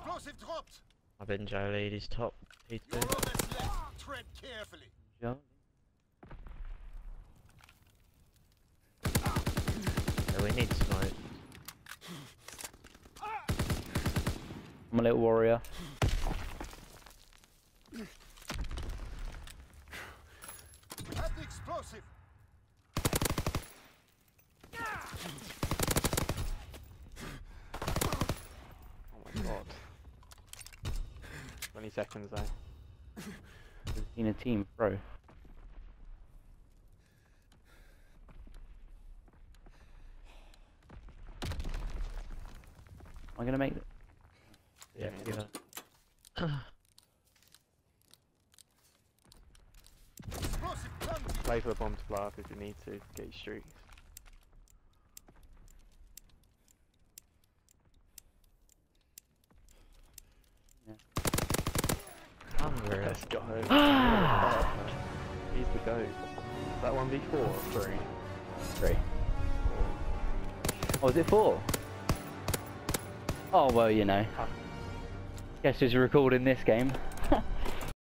Explosive dropped. I've been Jolie, he's top. He's Your good. road is left. Tread carefully. Yeah, we need smoke. I'm a little warrior. Have the explosive. Oh my god. 20 seconds though. In a team, bro. Am I gonna make it? Yeah, give it. Explosive planted. Play for the bomb to blow up if you need to get your streaks. Unreal. Let's go. He's the goat. Is that 1v4 or 3? 3. Oh, is it 4? Oh well, you know. Guess who's recording this game?